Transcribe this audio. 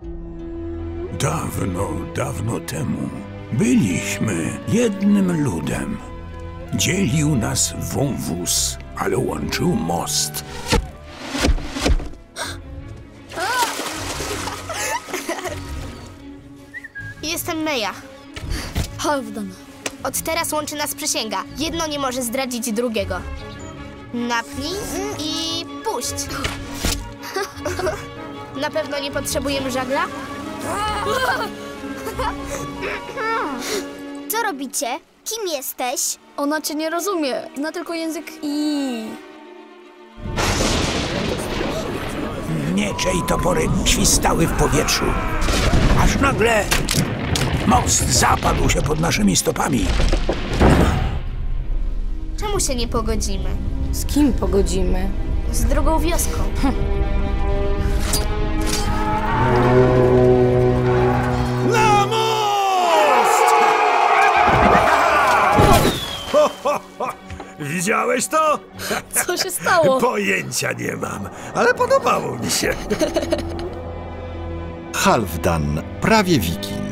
Dawno, dawno temu byliśmy jednym ludem. Dzielił nas wąwóz, ale łączył most. Jestem Meja. Halfdan. Od teraz łączy nas przysięga. Jedno nie może zdradzić drugiego. Napnij i puść. Na pewno nie potrzebujemy żagla? Co robicie? Kim jesteś? Ona cię nie rozumie. Zna tylko język i... Miecze i topory świstały w powietrzu. Aż nagle most zapadł się pod naszymi stopami. Czemu się nie pogodzimy? Z kim pogodzimy? Z drugą wioską. Na most! Widziałeś to? Co się stało? Pojęcia nie mam, ale podobało mi się. Halfdan, prawie wiking.